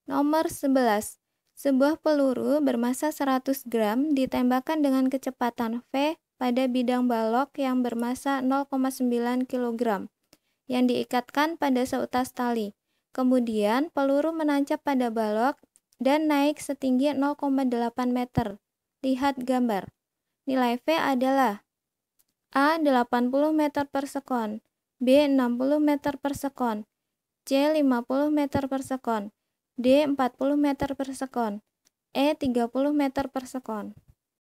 Nomor 11. Sebuah peluru bermassa 100 gram ditembakkan dengan kecepatan V pada bidang balok yang bermassa 0,9 kg yang diikatkan pada seutas tali. Kemudian peluru menancap pada balok dan naik setinggi 0,8 meter. Lihat gambar. Nilai V adalah A 80 meter per sekon, B 60 meter per sekon, C 50 meter per sekon, D 40 meter per sekon, E 30 meter per sekon.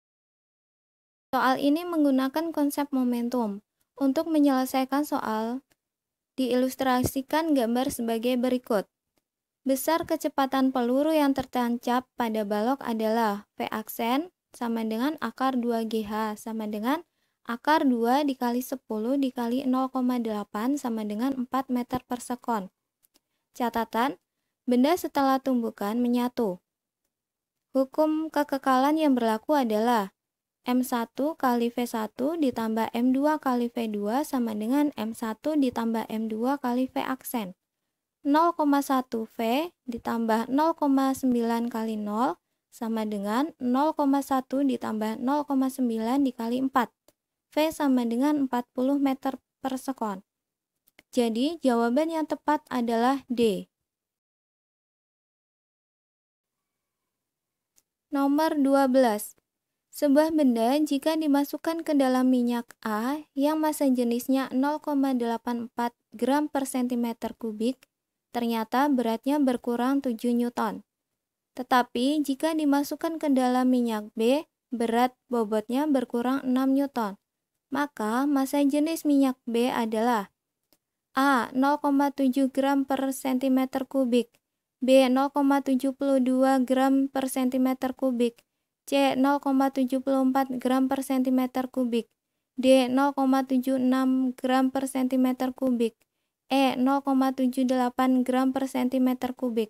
Soal ini menggunakan konsep momentum. Untuk menyelesaikan soal, diilustrasikan gambar sebagai berikut. Besar kecepatan peluru yang tertancap pada balok adalah V aksen sama dengan akar 2GH sama dengan akar 2 dikali 10 dikali 0,8 sama dengan 4 meter per sekon. Catatan, benda setelah tumbukan menyatu. Hukum kekekalan yang berlaku adalah M1 kali V1 ditambah M2 kali V2 sama dengan M1 ditambah M2 kali V aksen. 0,1 V ditambah 0,9 kali 0 sama dengan 0,1 ditambah 0,9 dikali 4. V sama dengan 40 meter per sekon. Jadi jawaban yang tepat adalah D. Nomor 12. Sebuah benda jika dimasukkan ke dalam minyak A yang massa jenisnya 0,84 gram per cm kubik, ternyata beratnya berkurang 7 Newton. Tetapi jika dimasukkan ke dalam minyak B, berat bobotnya berkurang 6 Newton. Maka massa jenis minyak B adalah A 0,7 gram per cm kubik, B 0,72 gram per cm kubik, C 0,74 gram per cm kubik, D 0,76 gram per cm kubik, E 0,78 gram per cm kubik.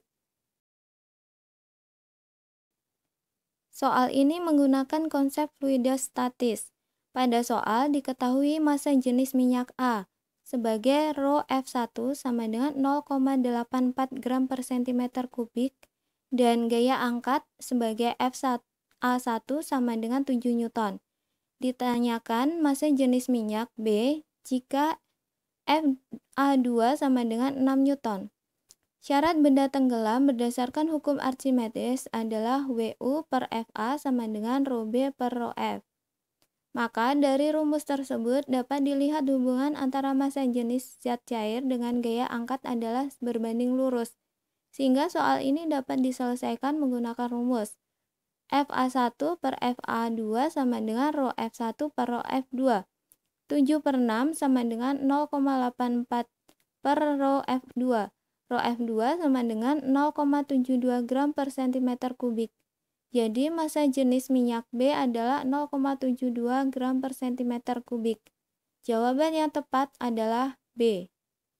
Soal ini menggunakan konsep fluidostatis. Pada soal diketahui massa jenis minyak A sebagai rho F1 sama dengan 0,84 gram per cm kubik dan gaya angkat sebagai F1 A1 sama dengan 7 Newton. Ditanyakan massa jenis minyak B jika FA2 sama dengan 6 Newton. Syarat benda tenggelam berdasarkan hukum Archimedes adalah WU per FA sama dengan rho B per rho F. Maka dari rumus tersebut dapat dilihat hubungan antara massa jenis zat cair dengan gaya angkat adalah berbanding lurus. Sehingga soal ini dapat diselesaikan menggunakan rumus FA1 per FA2 sama dengan rho F1 per rho F2. 7/6 sama dengan 0,84 per rho F2. Rho F2 sama dengan 0,72 gram per cm kubik. Jadi massa jenis minyak B adalah 0,72 gram per cm kubik. Jawaban yang tepat adalah B.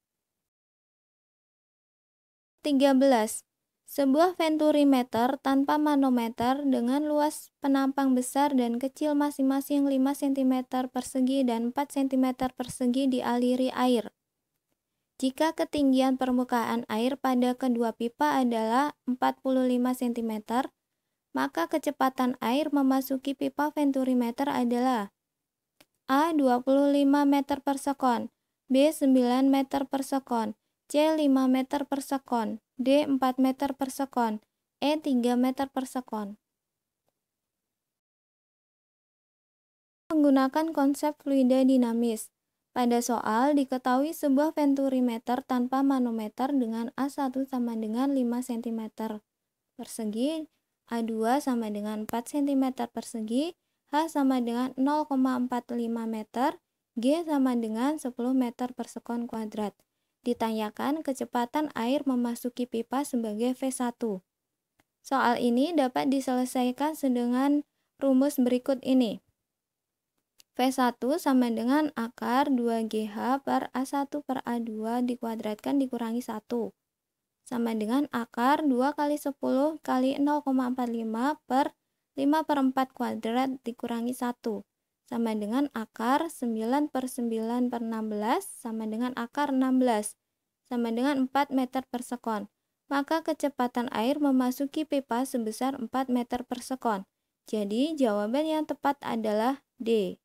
13. Sebuah venturimeter tanpa manometer dengan luas penampang besar dan kecil masing-masing 5 cm persegi dan 4 cm persegi dialiri air. Jika ketinggian permukaan air pada kedua pipa adalah 45 cm, maka kecepatan air memasuki pipa venturimeter adalah A 25 meter per sekon, B 9 meter per sekon, C 5 meter per sekon, D 4 meter per sekon, E 3 meter per sekon. Menggunakan konsep fluida dinamis. Pada soal diketahui sebuah venturimeter tanpa manometer dengan A1 sama dengan 5 cm persegi, A2 sama dengan 4 cm persegi, H sama dengan 0,45 meter, G sama dengan 10 meter per sekon kuadrat. Ditanyakan kecepatan air memasuki pipa sebagai V1. Soal ini dapat diselesaikan dengan rumus berikut ini. V1 sama dengan akar 2GH per A1 per A2 dikuadratkan dikurangi 1. Sama dengan akar 2 kali 10 kali 0,45 per 5/4 kuadrat dikurangi 1. Sama dengan akar 9 per 9 per 16 sama dengan akar 16. Sama dengan 4 meter per sekon. maka kecepatan air memasuki pipa sebesar 4 meter per sekon. Jadi jawaban yang tepat adalah D.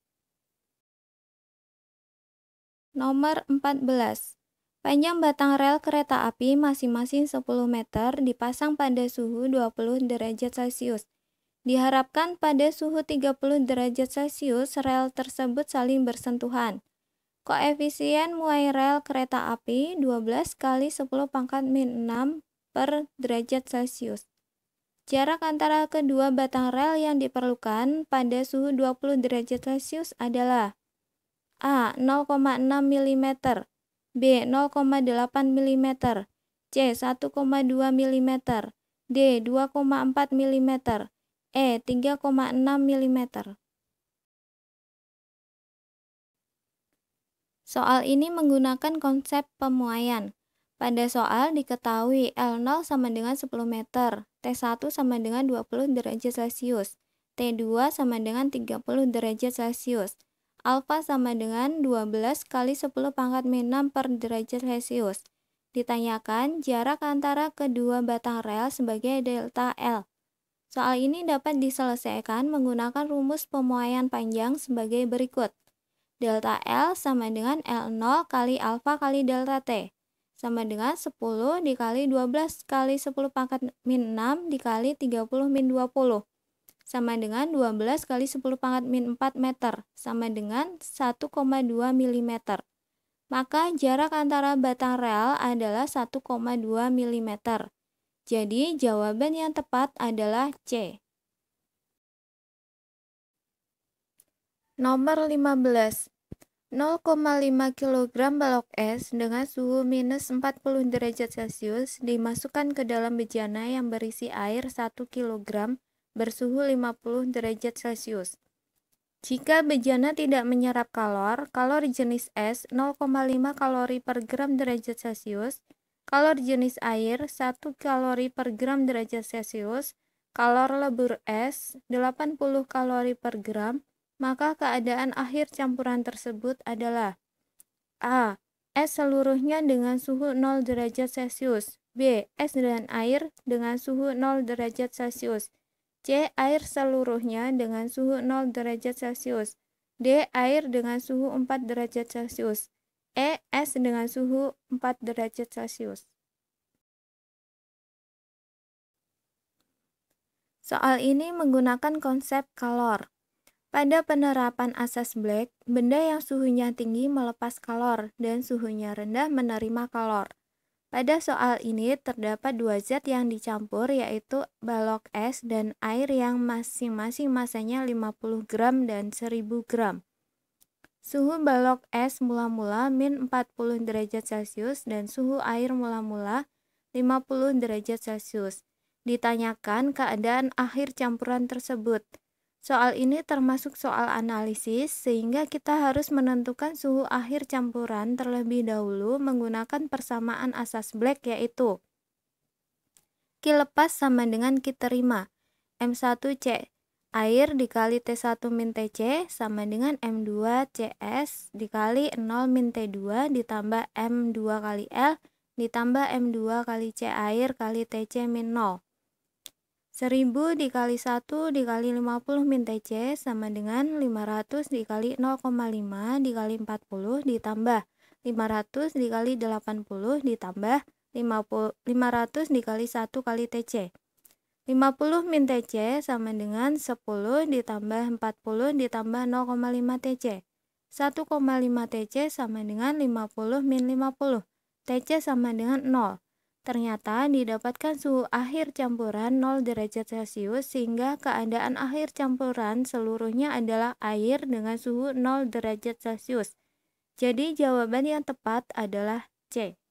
Nomor 14. Panjang batang rel kereta api masing-masing 10 meter dipasang pada suhu 20 derajat Celcius. Diharapkan pada suhu 30 derajat Celcius rel tersebut saling bersentuhan. Koefisien muai rel kereta api 12 kali 10 pangkat min 6 per derajat Celcius. Jarak antara kedua batang rel yang diperlukan pada suhu 20 derajat Celcius adalah A. 0,6 mm, B. 0,8 mm, C. 1,2 mm, D. 2,4 mm, E. 3,6 mm. Soal ini menggunakan konsep pemuaian. Pada soal diketahui L0 sama dengan 10 meter, T1 sama dengan 20 derajat Celcius, T2 sama dengan 30 derajat Celcius. Alfa sama dengan 12 kali 10 pangkat min 6 per derajat Celcius. Ditanyakan jarak antara kedua batang rel sebagai delta L. Soal ini dapat diselesaikan menggunakan rumus pemuaian panjang sebagai berikut. Delta L sama dengan L0 kali alfa kali delta T, sama dengan 10 dikali 12 kali 10 pangkat min 6 dikali 30 min 20. Sama dengan 12 kali 10 pangkat min 4 meter, sama dengan 1,2 mm. Maka jarak antara batang rel adalah 1,2 mm. Jadi jawaban yang tepat adalah C. Nomor 15. 0,5 kg balok es dengan suhu minus 40 derajat Celcius dimasukkan ke dalam bejana yang berisi air 1 kg bersuhu 50 derajat Celcius. Jika bejana tidak menyerap kalor jenis es 0,5 kalori per gram derajat Celcius, kalor jenis air 1 kalori per gram derajat Celcius, kalor lebur es 80 kalori per gram, maka keadaan akhir campuran tersebut adalah A. Es seluruhnya dengan suhu 0 derajat Celcius, B. Es dan air dengan suhu 0 derajat Celcius, C. Air seluruhnya dengan suhu 0 derajat Celcius, D. Air dengan suhu 4 derajat Celcius, E. Es dengan suhu 4 derajat Celcius. Soal ini menggunakan konsep kalor. Pada penerapan asas Black, benda yang suhunya tinggi melepas kalor dan suhunya rendah menerima kalor. Pada soal ini terdapat dua zat yang dicampur yaitu balok es dan air yang masing-masing masanya 50 gram dan 1000 gram. Suhu balok es mula-mula min 40 derajat Celcius dan suhu air mula-mula 50 derajat Celcius. Ditanyakan keadaan akhir campuran tersebut. Soal ini termasuk soal analisis, sehingga kita harus menentukan suhu akhir campuran terlebih dahulu menggunakan persamaan asas Black yaitu Q lepas sama dengan Q terima, M1C air dikali T1 min TC sama dengan M2 CS dikali 0 min T2 ditambah M2 kali L ditambah M2 kali C air kali TC min 0. 1000 dikali 1 dikali 50 min TC sama dengan 500 dikali 0,5 dikali 40 ditambah 500 dikali 80 ditambah 500 dikali 1 kali TC. 50 min TC sama dengan 10 ditambah 40 ditambah 0,5 TC. 1,5 TC sama dengan 50 min 50. TC sama dengan 0. Ternyata didapatkan suhu akhir campuran 0 derajat Celcius sehingga keadaan akhir campuran seluruhnya adalah air dengan suhu 0 derajat Celcius. Jadi jawaban yang tepat adalah C.